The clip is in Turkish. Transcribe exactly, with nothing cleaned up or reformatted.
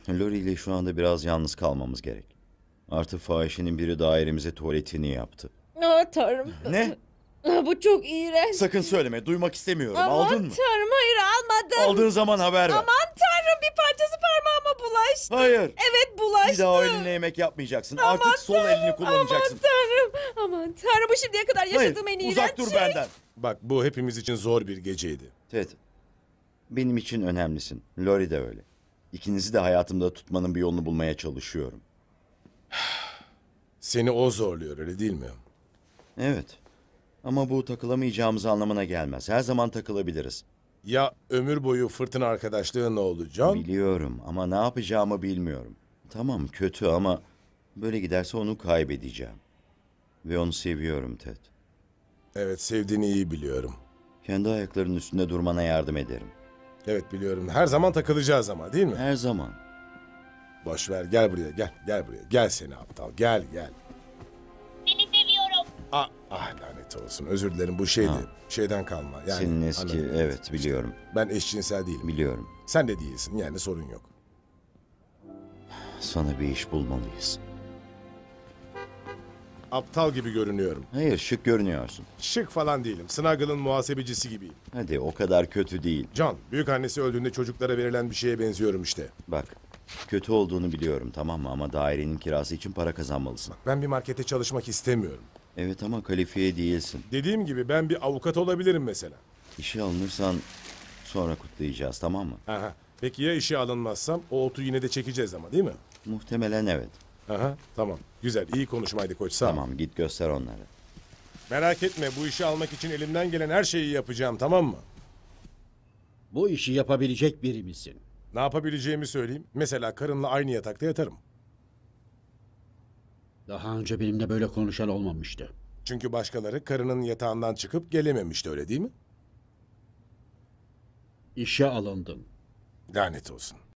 Lori ile şu anda biraz yalnız kalmamız gerek. Artık fahişenin biri dairemize tuvaletini yaptı. Aa, Tanrım. Ne? Aa, bu çok iğrenç. Sakın söyleme, duymak istemiyorum. Aman Aldın mı? Tanrım, hayır almadım. Aldığın zaman haber ver. Aman Tanrım, bir parçası parmağıma bulaştı. Hayır. Evet, bulaştı. Bir daha o elinle yemek yapmayacaksın. Aman Artık sol Tanrım, elini kullanacaksın. Aman Tanrım. Aman Tanrım, bu şimdiye kadar yaşadığım Hayır, en iğrenç uzak dur şey. benden. Bak, bu hepimiz için zor bir geceydi. Ted, benim için önemlisin. Lori de öyle. İkinizi de hayatımda tutmanın bir yolunu bulmaya çalışıyorum. Seni o zorluyor, öyle değil mi? Evet. Ama bu takılamayacağımız anlamına gelmez. Her zaman takılabiliriz. Ya ömür boyu fırtına arkadaşlığı ne olacak? Biliyorum ama ne yapacağımı bilmiyorum. Tamam, kötü ama böyle giderse onu kaybedeceğim. Ve onu seviyorum Ted. Evet, sevdiğini iyi biliyorum. Kendi ayaklarının üstünde durmana yardım ederim. Evet, biliyorum. Her zaman takılacağız ama, değil mi? Her zaman. Boş ver, gel buraya, gel. Gel buraya. Gel seni aptal, gel, gel. Seni seviyorum. Ah, ah lanet olsun. Özür dilerim, bu şeydi. Ha. Şeyden kalma. Yani, Senin eski, anladın, evet biliyorum. Ben eşcinsel değilim. Biliyorum. Sen de değilsin, yani sorun yok. Sana bir iş bulmalıyız. Aptal gibi görünüyorum. Hayır, şık görünüyorsun. Şık falan değilim. Snuggle'ın muhasebecisi gibiyim. Hadi, o kadar kötü değil. John, büyük annesi öldüğünde çocuklara verilen bir şeye benziyorum işte. Bak, kötü olduğunu biliyorum tamam mı? Ama dairenin kirası için para kazanmalısın. Ben bir markete çalışmak istemiyorum. Evet ama kalifiye değilsin. Dediğim gibi ben bir avukat olabilirim mesela. İşe alınırsan sonra kutlayacağız tamam mı? Aha. Peki ya işe alınmazsam o otu yine de çekeceğiz ama, değil mi? Muhtemelen evet. Aha, tamam. Güzel, iyi konuşmaydı koç, sağ ol. Tamam, git göster onları. Merak etme, bu işi almak için elimden gelen her şeyi yapacağım, tamam mı? Bu işi yapabilecek biri misin? Ne yapabileceğimi söyleyeyim. Mesela karınla aynı yatakta yatarım. Daha önce benimle böyle konuşan olmamıştı. Çünkü başkaları karının yatağından çıkıp gelememişti, öyle değil mi? İşe alındın. Lanet olsun.